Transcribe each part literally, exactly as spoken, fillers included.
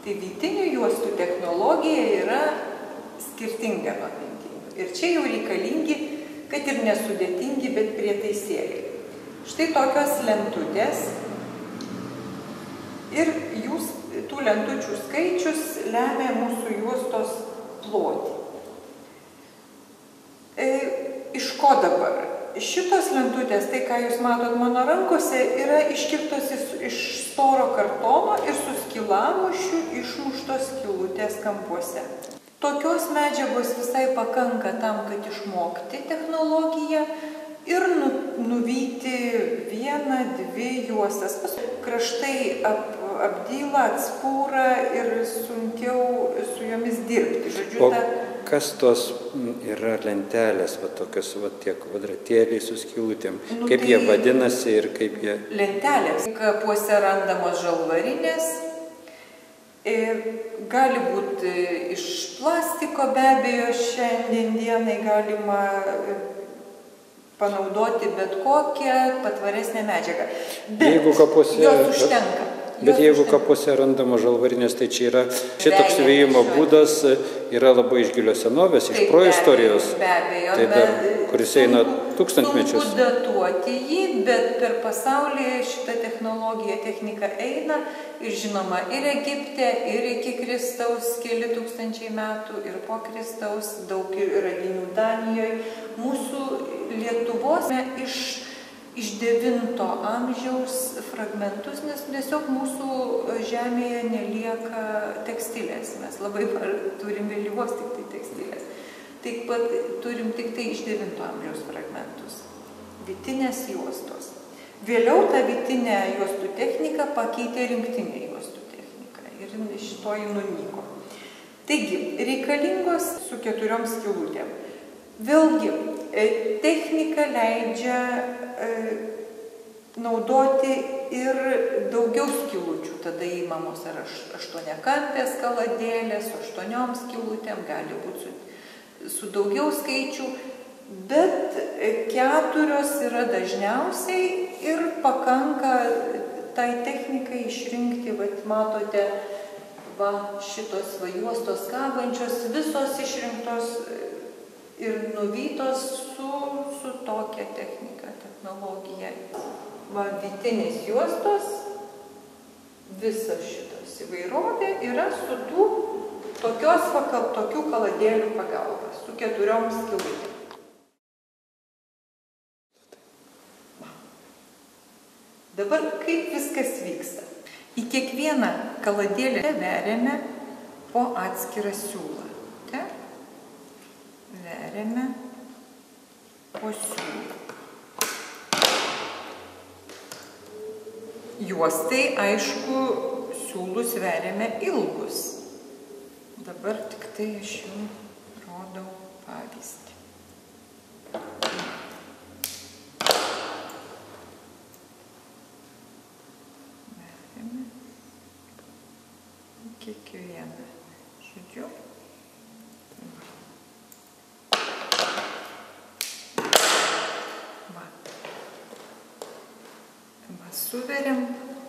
Tai vytinių juostų technologija yra skirtinga nuo lentinių. Ir čia jau reikalingi, kad ir nesudėtingi, bet prietaisėliai. Štai tokios lentutės. Ir jūs, tų lentučių skaičius lemia mūsų juostos plotį. E, iš ko dabar? Šitos lentutės, tai ką jūs matot mano rankose, yra iškirptos iš storo kartono ir su skilamušiu išmuštos skylutės kampuose. Tokios medžiagos visai pakanka tam, kad išmokti technologiją ir nu, nuvyti vieną, dvi juostas. Kraštai ap, apdyla, atspūra ir sunkiau su jomis dirbti. Žodžiu, o ta... kas tos yra lentelės, va tokios, va tie kvadratėliai su skylutėm? Nu, kaip tai... jie vadinasi ir kaip jie... Lentelės. Kapuose randamos žalvarinės. Gali būti iš plastiko, be abejo, šiandien dienai galima panaudoti bet kokią patvaresnę medžiagą. Bet jeigu kapuose, jos užtenka. Bet jos jeigu užtenka. Kapuose randama žalvarinės, tai čia yra šitoks siuvimo būdas yra labai iš gilios senovės, iš proistorijos, be abejo, tai dar, kuris eina tūkstantmečius. Sunku datuoti jį, bet per pasaulį šita technologija, technika eina ir žinoma ir Egipte, ir iki Kristaus keli tūkstančiai metų, ir po Kristaus daug radinių Danijoje. Mūsų Lietuvos iš, iš devinto amžiaus fragmentus, nes tiesiog mūsų žemėje nelieka tekstilės. Mes labai turim vėlyvos tik tai tekstilės. Taip pat turim tik tai iš devinto amžiaus fragmentus. Vytinės juostos. Vėliau tą vytinę juostų techniką pakeitė rinktinė juostų technika ir šitoji nunyko. Taigi, reikalingos su keturiom skylutėm. Vėlgi, technika leidžia e, naudoti ir daugiau skylučių. Tada įmamos ar aštuoniakampės kaladėlės, su aštuoniom skylutėm, gali būti su, su daugiau skaičių. Bet keturios yra dažniausiai ir pakanka tai technikai išrinkti, vat matote, va šitos va juostos kabančios, visos išrinktos ir nuvytos su, su tokia technika, technologija. Va vytinės juostos, visas šitas įvairovė yra su tų tokios, va, tokių kaladėlių pagalba, su keturiom skylutėm. Dabar kaip viskas vyksta? Į kiekvieną kaladėlę veriame po atskirą siūlą. Te? Veriame po siūlą. Juostai, aišku, siūlus veriame ilgus. Dabar tik tai aš jums rodau pavyzdį. Kiekvieną. Žodžiu. Va. Va, suveriam.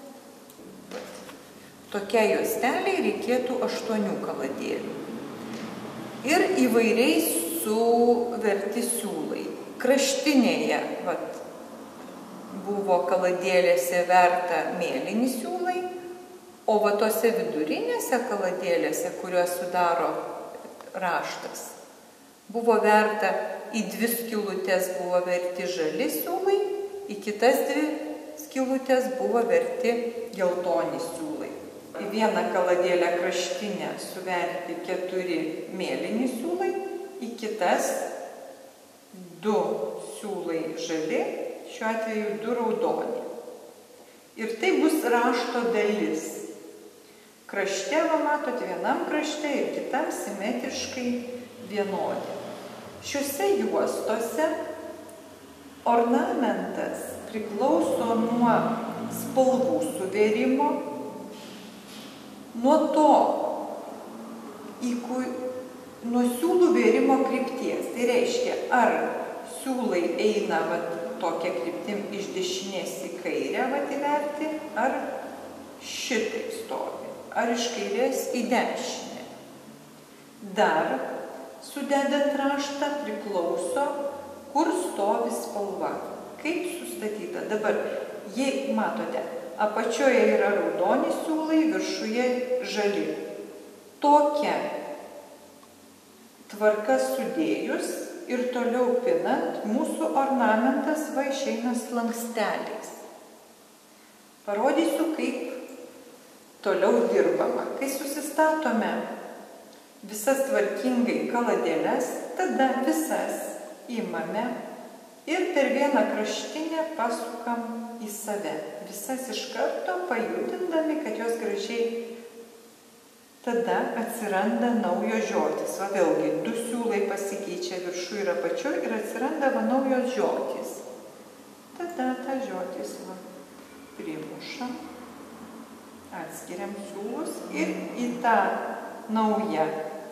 Tokia juostelė reikėtų aštuonių kaladėlių. Ir įvairiai suverti siūlai. Kraštinėje, vat, buvo kaladėlėse verta mėlyni siūlai, o va tose vidurinėse kaladėlėse, kurios sudaro raštas, buvo verta į dvi skylutės buvo verti žali siūlai, į kitas dvi skylutės buvo verti geltoni siūlai. Į vieną kaladėlę kraštinę suverti keturi mėlyni siūlai, į kitas du siūlai žali, šiuo atveju du raudoni. Ir tai bus rašto dalis. Krašte, va matot, vienam krašte ir kitam simetriškai vienodi. Šiuose juostose ornamentas priklauso nuo spalvų suvėrimo, nuo to, į kur, nuo siūlų vėrimo krypties. Tai reiškia, ar siūlai eina va, tokia kryptim iš dešinės į kairę va, įverti, ar šitaip stovi. ar iš kairės į dešinę. Dar sudedant raštą priklauso, kur stovi spalva, kaip sustatyta. Dabar, jei matote, apačioje yra raudoni siūlai, viršuje žali. Tokia tvarka sudėjus ir toliau pinant, mūsų ornamentas va išeina slanksteliais. Parodysiu, kaip toliau dirbama. Kai susistatome visas tvarkingai kaladėles, tada visas imame ir per vieną kraštinę pasukam į save. Visas iš karto pajudindami, kad jos gražiai. Tada atsiranda naujos žiotys. Va vėlgi, du siūlai pasikeičia viršų ir apačiu ir atsiranda va naujos žiotys. Tada tą žiotys va primušam, atskiriam siūlus ir į tą naują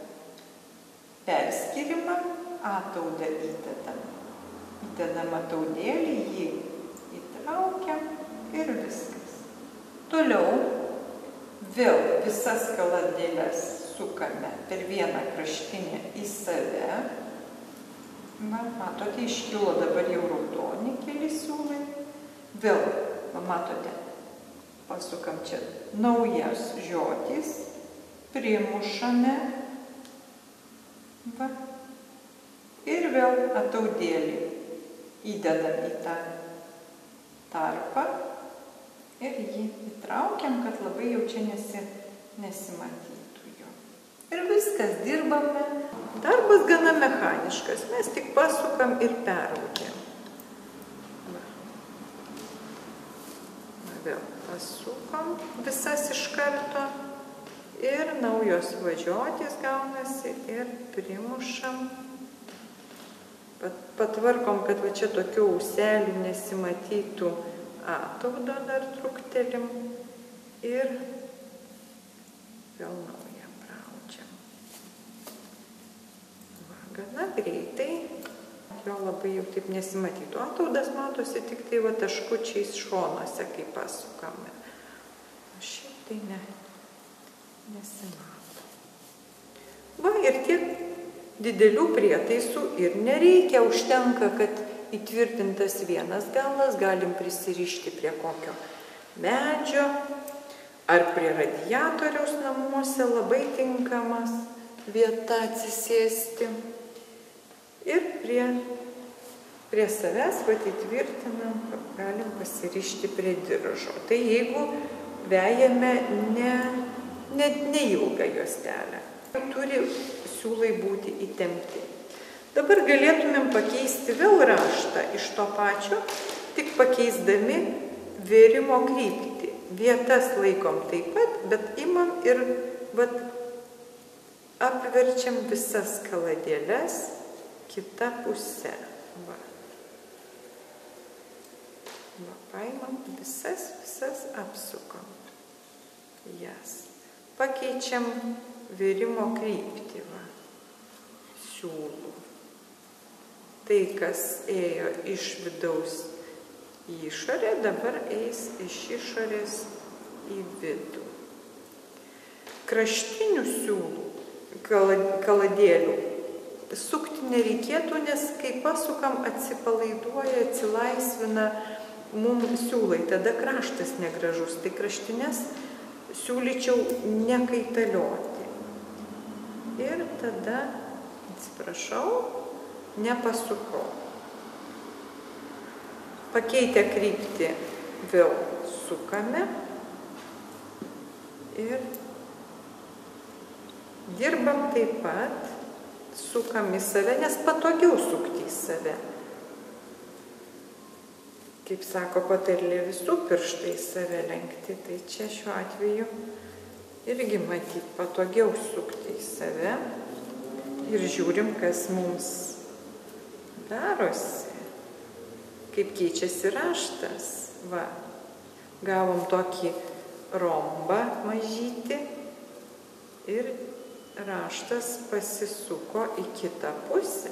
perskirimą ataudą įdedam. Įdedam ataudėlį, jį įtraukiam ir viskas. Toliau vėl visas kaladėles sukame per vieną kraštinę į save. Va, matote, iškilo dabar jau raudoni keli siūlai. Vėl, va, matote, pasukam čia naujas žiotys, primušame. Va. Ir vėl ataudėlį įdedam į tą tarpą ir jį įtraukiam, kad labai jau čia nesi, nesimatytų jo. Ir viskas, dirbame. Darbas gana mechaniškas, mes tik pasukam ir peraukiam. Va. Va, vėl pasukam visas iš karto ir naujos važiuotės gaunasi ir primušam. Patvarkom, kad va čia tokių auselių nesimatytų, ataudo dar truktelim ir vėl naują praudžiam. Va, gana greitai, jo labai jau taip nesimatytų. Ataudas matosi tik tai va taškučiais šonuose, kai pasukame. O šiaip tai ne, nesimato. Va ir tiek didelių prietaisų ir nereikia, užtenka, kad įtvirtintas vienas galas, galim prisirišti prie kokio medžio ar prie radiatoriaus namuose, labai tinkamas vieta atsisėsti. Ir prie, prie savęs pat įtvirtinam, galim pasirišti prie diržo. Tai jeigu vejame ne, ne, neilgą juostelę, turi siūlai būti įtempti. Dabar galėtumėm pakeisti vėl raštą iš to pačio, tik pakeisdami vėrimo kryptį. Vietas laikom taip pat, bet imam ir vat, apverčiam visas kaladėles kitą pusę. Va. Va, paimam visas, visas apsukam. Jas. Pakeičiam vėrimo kryptį. Va. Siūlų. Tai, kas ėjo iš vidaus į išorę, dabar eis iš išorės į vidų. Kraštinių siūlų, kaladėlių, sukti nereikėtų, nes kai pasukam atsipalaiduoja, atsilaisvina mums siūlai, tada kraštas negražus. Tai kraštines siūlyčiau nekaitalioti. Ir tada, atsiprašau, nepasukau. Pakeitę kryptį vėl sukame ir dirbam taip pat, sukam į save, nes patogiau sukti į save. Kaip sako patarlė, visų pirštai į save lenkti, tai čia šiuo atveju irgi matyti patogiau sukti į save ir žiūrim, kas mums darosi, kaip keičiasi raštas. Va, gavom tokį rombą mažytį ir raštas pasisuko į kitą pusę.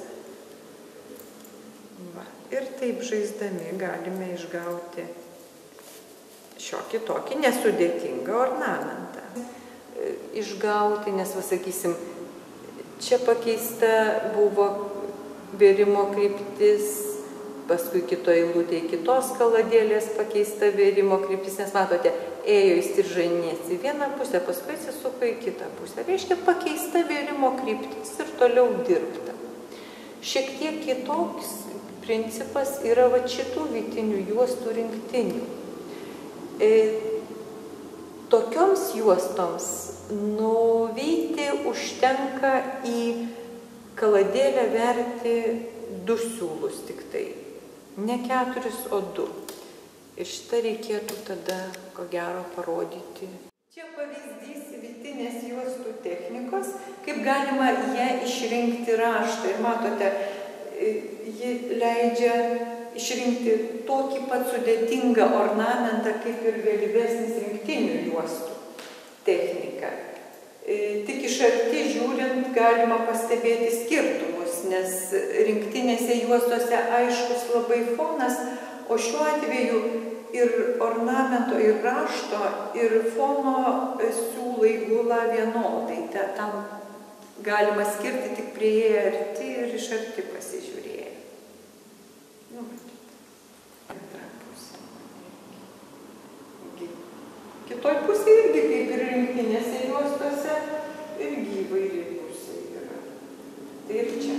Va, ir taip žaisdami galime išgauti šiokį tokį nesudėtingą ornamentą. išgauti, nes, pasakysim, čia pakeista buvo vėrimo kryptis, paskui kitoje eilutėje kitos kaladėlės pakeista vėrimo kryptis, nes matote, ėjo įstrižainės į vieną pusę, paskui atsisuko į kitą pusę. Reiškia, pakeista vėrimo kryptis ir toliau dirbta. Šiek tiek kitoks principas yra va šitų vytinių juostų rinktinių. E, tokioms juostoms nuvyti užtenka į kaladėlę verti du siūlus tik tai. Ne keturis, o du. Ir šitą reikėtų tada, ko gero, parodyti. Čia pavyzdys vytinės juostų technikos, kaip galima ją išrinkti raštą. Ir matote, ji leidžia išrinkti tokį pat sudėtingą ornamentą, kaip ir vėlyvesnis rinktinių juostų technika. Tik iš arti žiūrint galima pastebėti skirtumus, nes rinktinėse juostose aiškus labai fonas, o šiuo atveju ir ornamento, ir rašto, ir fono siūlai gula vienodai. Tam galima skirti tik prieėję arti ir iš arti pasižiūrėję. Nu, antra pusė. Kitoj pusė irgi, kaip ir rinktinėse juostose, irgi įvairi pusė yra. Tai ir čia.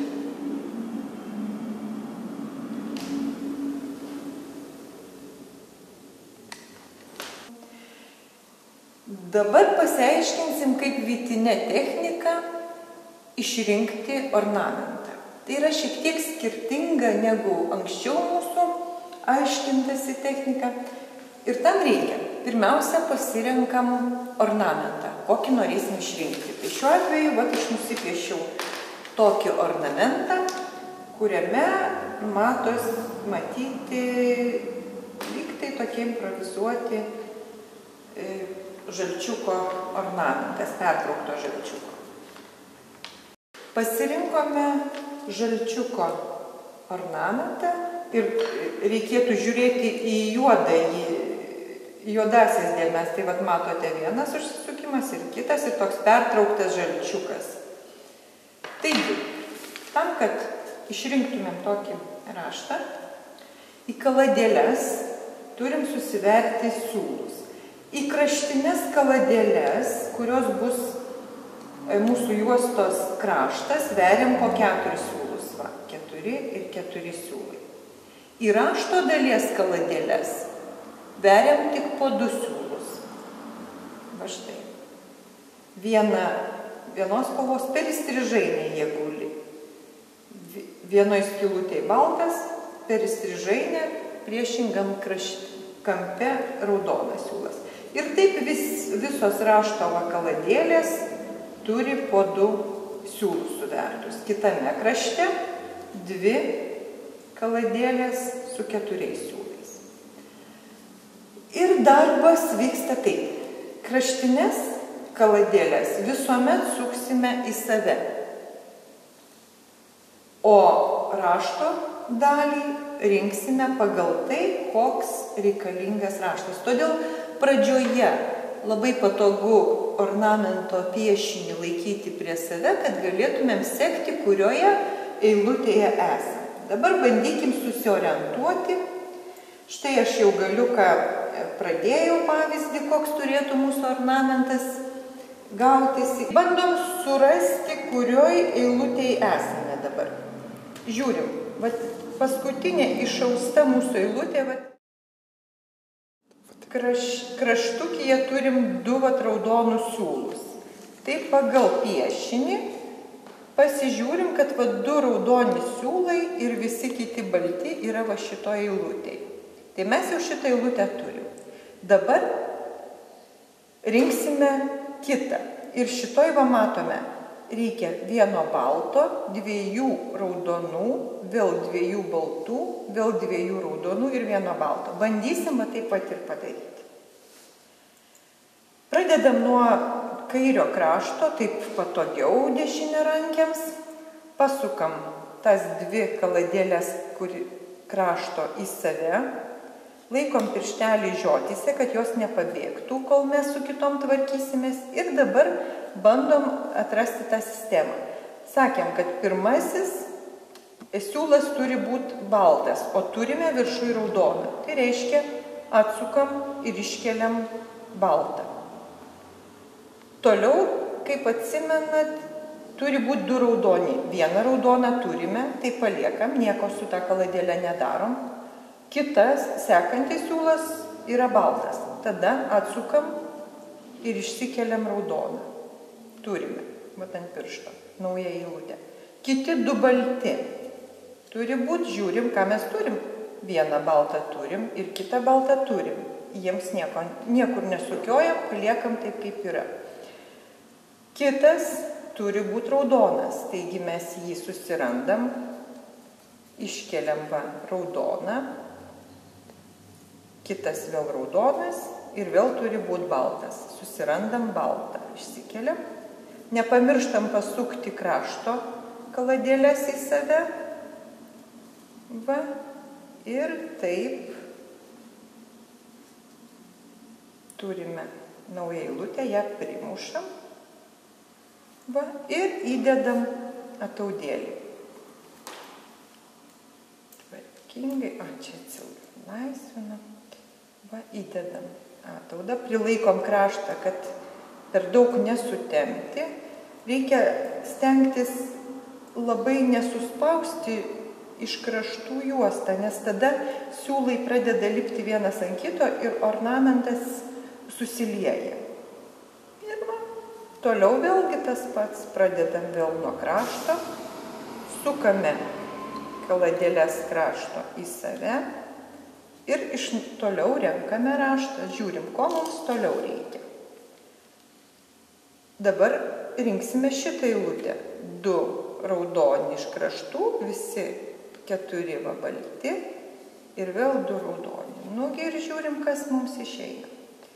Dabar pasiaiškinsim, kaip vytinė technika išrinkti ornamentą. Tai yra šiek tiek skirtinga negu anksčiau mūsų aiškintasi technika. Ir tam reikia. Pirmiausia, pasirenkam ornamentą, kokį norėsim išrinkti. Tai šiuo atveju, vat, aš nusipiešiau tokį ornamentą, kuriame matos matyti lyg tai tokie improvizuoti e, žalčiuko ornamentas, pertraukto žalčiuko. Pasirinkome žalčiuko ornamentą ir reikėtų žiūrėti į juodąjį, juodasias dėmes. Tai vat matote vienas užsisukimas ir kitas ir toks pertrauktas žalčiukas. Taigi, tam, kad išrinktumėm tokį raštą, į kaladėles turim susiverti siūlus. Į kraštines kaladėles, kurios bus mūsų juostos kraštas, veriam po keturis siūlus. Va, keturi ir keturi siūlai. Į rašto dalies kaladėles veriam tik po du siūlus. Va štai. Viena, vienos spalvos per įstrižainę jie guli. Vienoje skylutėje baltas, per įstrižainę priešingam krašt, kampe raudonas siūlas. Ir taip vis, visos rašto kaladėlės turi po du siūlus suvertus. Kitame krašte dvi kaladėlės su keturiais siūlais. Ir darbas vyksta taip. Kraštines kaladėlės visuomet suksime į save. O rašto dalį rinksime pagal tai, koks reikalingas raštas. Todėl pradžioje labai patogu ornamento piešinį laikyti prie save, kad galėtumėm sekti, kurioje eilutėje esame. Dabar bandykim susiorientuoti. Štai aš jau galiuką pradėjau pavyzdį, koks turėtų mūsų ornamentas gautis. Bandom surasti, kurioj eilutėje esame dabar. Žiūrim, vat, paskutinė išausta mūsų eilutė, vat, kraš, kraštukyje turim du vat, raudonus siūlus. Tai pagal piešinį pasižiūrim, kad va, du raudoni siūlai ir visi kiti balti yra va šitoje eilutėje. Tai mes jau šitą eilutę turim. Dabar rinksime kitą. Ir šitoj va matome, reikia vieno balto, dviejų raudonų, vėl dviejų baltų, vėl dviejų raudonų ir vieno balto. Bandysim va, taip pat ir padaryti. Pradedam nuo kairio krašto, taip patogiau dešiniarankiams. Pasukam tas dvi kaladėlės, kur krašto į save. Laikom pirštelį žiotyse, kad jos nepabėgtų, kol mes su kitom tvarkysimės. Ir dabar bandom atrasti tą sistemą. Sakėm, kad pirmasis siūlas turi būti baltas, o turime viršui raudoną. Tai reiškia, atsukam ir iškeliam baltą. Toliau, kaip atsimenat, turi būti du raudoni. Vieną raudoną turime, tai paliekam, nieko su tą kaladėlę nedarom. Kitas, sekantis siūlas, yra baltas. Tada atsukam ir išsikeliam raudoną. Turime, vat ant piršto, naują eilutę. Kiti du balti. Turi būti, žiūrim, ką mes turim. Vieną baltą turim ir kitą baltą turim. Jiems nieko, niekur nesukiojam, paliekam taip, kaip yra. Kitas turi būti raudonas, taigi mes jį susirandam, iškeliam va raudoną, kitas vėl raudonas ir vėl turi būti baltas. Susirandam baltą, išsikeliam. Nepamirštam pasukti krašto kaladėlės į save. Va, ir taip turime naują eilutę, ją primušam. Va, ir įdedam ataudėlį. Tvarkingai, o čia atsilaisvinam. Va, įdedam ataudą, prilaikom kraštą, kad per daug nesutempti. Reikia stengtis labai nesuspausti iš kraštų juostą, nes tada siūlai pradeda lipti vienas ant kito ir ornamentas susilieja. Ir va, toliau vėlgi tas pats, pradedam vėl nuo krašto, sukame kaladėlės krašto į save ir iš toliau renkame raštą, žiūrim, ko mums toliau reikia. Dabar rinksime šitą eilutę. Du raudoni iš kraštų, visi keturi va balti ir vėl du raudoni. Nugi ir žiūrim, kas mums išeina.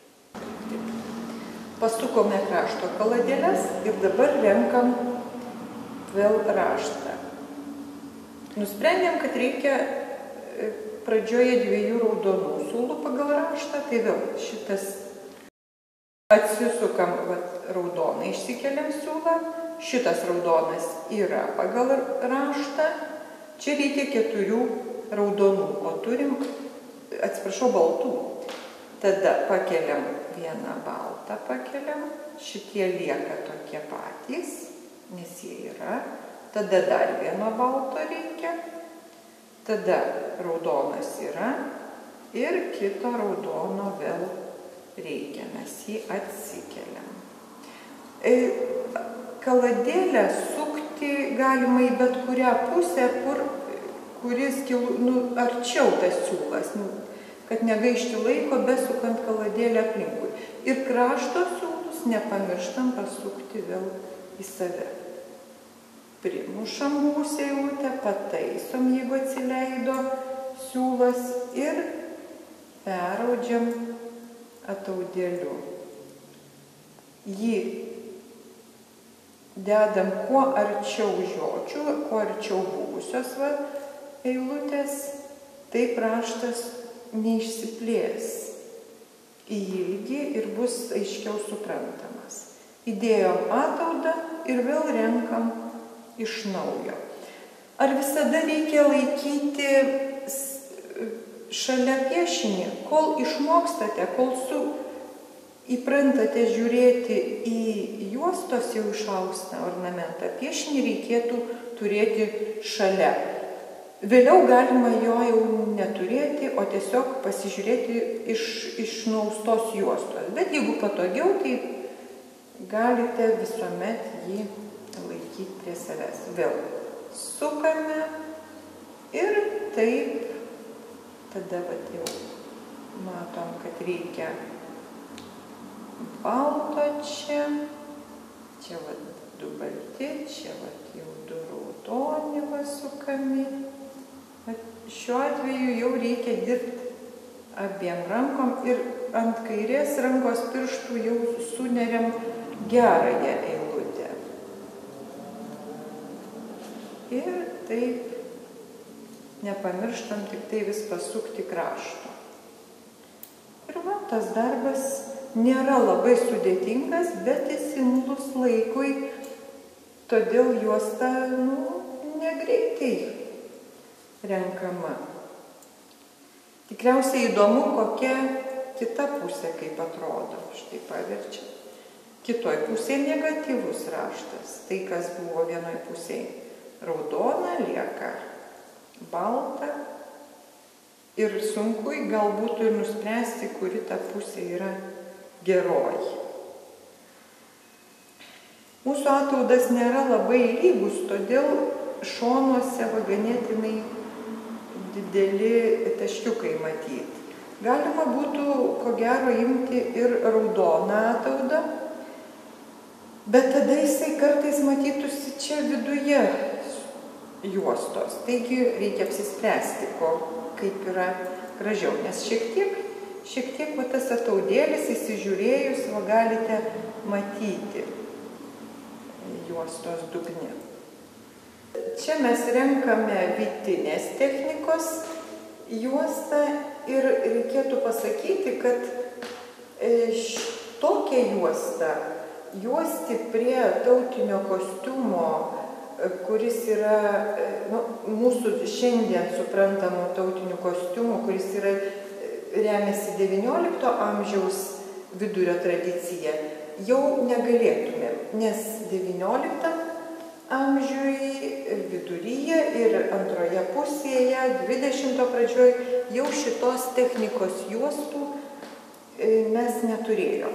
Pasukome krašto kaladėlės ir dabar renkam vėl raštą. Nusprendėm, kad reikia pradžioje dviejų raudonų siūlų pagal raštą, tai vėl šitas atsisukam vat, raudoną, išsikeliam siūlą, šitas raudonas yra pagal raštą, čia reikia keturių raudonų, o turim, atsiprašau, baltų. Tada pakeliam vieną baltą, pakeliam, šitie lieka tokie patys, nes jie yra. Tada dar vieno balto reikia, tada raudonas yra ir kito raudono vėl reikia, mes jį atsikeliam. E, kaladėlę sukti galima į bet kurią pusę, kur, kuris nu, arčiau tas siūlas, nu, kad negaišti laiko besukant kaladėlę aplinkui. Ir krašto siūlus nepamirštam pasukti vėl į save. Primušam buvusią eilutę, pataisom, jeigu atsileido siūlas ir peraudžiam ataudėliu. Jį dedam kuo arčiau žiočių, kuo arčiau buvusios va, eilutės, taip raštas neišsiplės į ilgį ir bus aiškiau suprantamas. Įdėjom ataudą ir vėl renkam iš naujo. Ar visada reikia laikyti šalia piešinį, kol išmokstate, kol su įprantate žiūrėti į juostos jau išaustą ornamentą, piešinį reikėtų turėti šalia. Vėliau galima jo jau neturėti, o tiesiog pasižiūrėti iš, iš naustos juostos. Bet jeigu patogiau, tai galite visuomet jį laikyti prie savęs. Vėl sukame ir taip, tada vat jau matom, kad reikia balto čia, čia vat du balti, čia vat jau du raudoni va sukami. Bet šiuo atveju jau reikia dirbti abiem rankom ir ant kairės rankos pirštų jau suneriam gerąją eilutę. Ir taip nepamirštam tik tai vis pasukti krašto. tas darbas nėra labai sudėtingas, bet jis imlus laikui, todėl juosta, nu, negreitai renkama. Tikriausiai įdomu, kokia kita pusė, kaip atrodo. Štai paverčia. Kitoj pusėje negatyvus raštas. Tai, kas buvo vienoj pusėje raudona, lieka balta. Ir sunku galbūt ir nuspręsti, kuri ta pusė yra geroji. Mūsų ataudas nėra labai lygus, todėl šonuose va ganėtinai dideli taškiukai matyti. Galima būtų, ko gero, imti ir raudoną ataudą, bet tada jisai kartais matytųsi čia viduje juostos. Taigi reikia apsispręsti, ko, kaip yra gražiau, nes šiek tiek, šiek tiek va, tas ataudėlis įsižiūrėjus, va, galite matyti juostos dugne. Čia mes renkame vytinės technikos juostą ir reikėtų pasakyti, kad tokią juostą juosti prie tautinio kostiumo, kuris yra, nu, mūsų šiandien suprantamų tautinių kostiumų, kuris yra remiasi devyniolikto amžiaus vidurio tradicija, jau negalėtumėm, nes devynioliktam amžiui viduryje ir antroje pusėje, dvidešimto pradžioj, jau šitos technikos juostų mes neturėjom.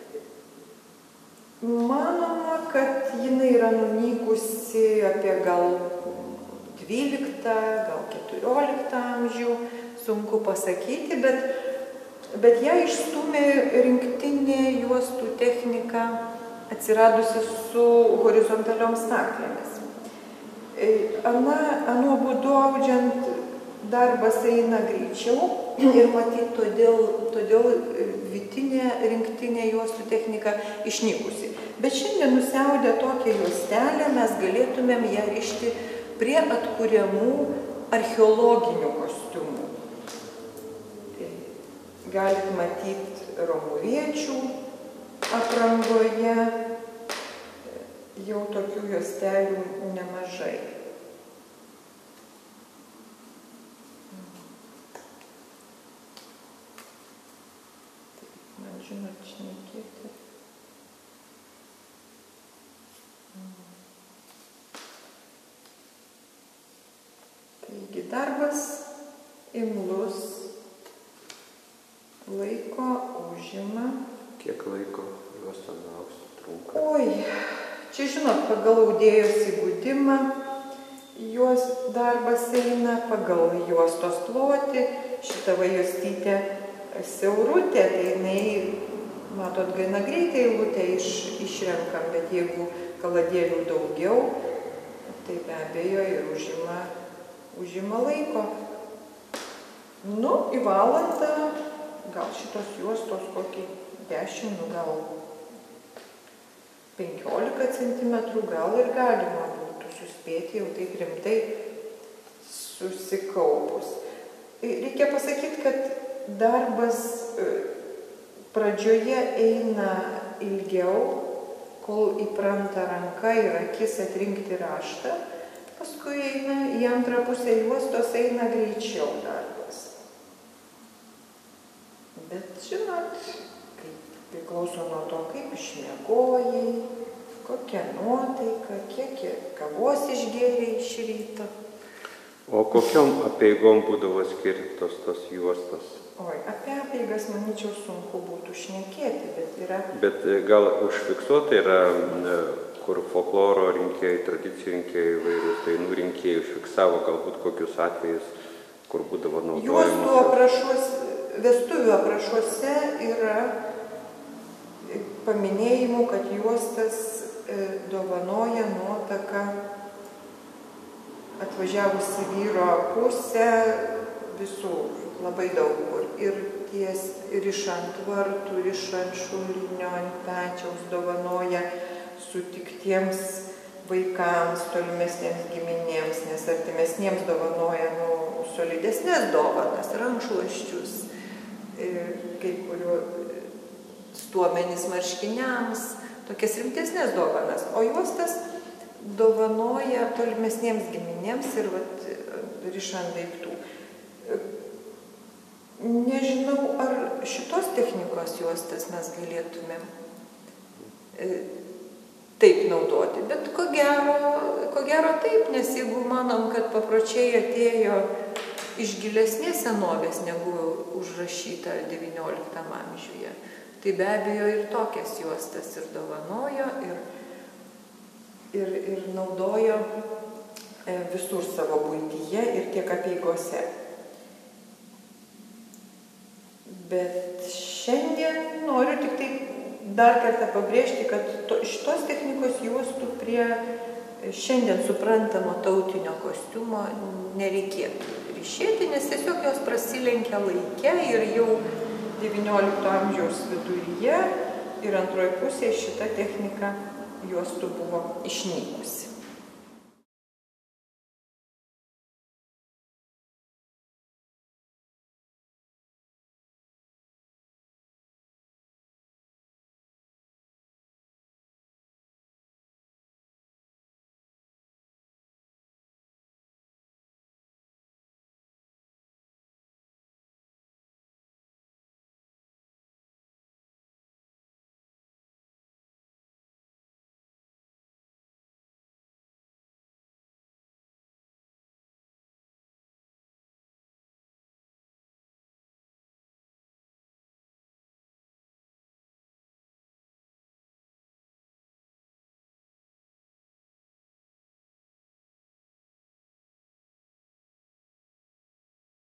Manoma, kad jinai yra nunykusi apie gal dvyliktą, gal keturioliktą amžių, sunku pasakyti, bet, bet ją išstūmė rinktinė juostų technika, atsiradusi su horizontaliom staklėmis. Ana, anuo būdu audžiant darbas eina greičiau ir matyt, todėl, todėl vytinė rinktinė juostų technika išnykusi. Bet šiandien nusiaudę tokią juostelę mes galėtumėm ją rišti prie atkuriamų archeologinių kostiumų. Tai galit matyti romuviečių aprangoje, jau tokių juostelių nemažai. Taip, man žinot, šnekėti. Taigi darbas imlus, laiko užima. Kiek laiko juosta gausi trunka? Oi, čia žinot, pagal audėjos įgudimą juos darbas eina, pagal juostos plotį. Šita va juostytė siaurutė, tai jinai, matot, gana greitai eilutę iš, išrenkam, bet jeigu kaladėlių daugiau, tai be abejo ir užima, užima laiko. Nu, į valandą gal šitos juostos kokį dešimt, nu gal penkiolika centimetrų, gal ir galima būtų suspėti jau taip rimtai susikaupus. Reikia pasakyti, kad darbas pradžioje eina ilgiau, kol įpranta ranka ir akis atrinkti raštą, paskui eina į antrą pusę juostos, eina greičiau darbas. Bet žinot, priklauso nuo to, kaip išmiegojai, kokia nuotaika, kiek kavos išgėrei iš ryto. O kokiom apeigom būdavo skirtos tos juostos? Oi, apie apeigas, manyčiau, sunku būtų šnekėti, bet yra... Bet gal užfiksuota yra, kur folkloro rinkėjai, tradicijų rinkėjai, įvairius dainų rinkėjai užfiksavo galbūt kokius atvejus, kur būdavo naudojamos. Juostų aprašuos, vestuvių aprašuose yra paminėjimų, kad juostas dovanoja nuotaką atvažiavusi vyro pusę, visų labai daug kur. Ir ties rišant vartų, rišant šulinio ant pečiaus dovanoja sutiktiems vaikams, tolimesniems giminėms, nes artimesniems dovanoja nu, solidesnės dovanas, rankšluosčius, kai kurių stuomenys marškiniams, tokias rimtesnės dovanas, o juostas dovanoja tolimesniems giminėms ir vat, rišant daiktų. Nežinau, ar šitos technikos juostas mes galėtumėm taip naudoti, bet ko gero, ko gero taip, nes jeigu manom, kad papročiai atėjo iš gilesnės senovės negu užrašyta devynioliktam amžiuje, tai be abejo ir tokias juostas ir dovanojo, ir, ir, ir naudojo visur savo buityje ir tiek apeigose. Bet šiandien noriu tik tai dar kartą pabrėžti, kad to, šitos technikos juostų prie šiandien suprantamo tautinio kostiumo nereikėtų ryšėti, nes tiesiog jos prasilenkia laike ir jau devyniolikto amžiaus viduryje ir antroje pusėje šita technika juostų buvo išnykusi.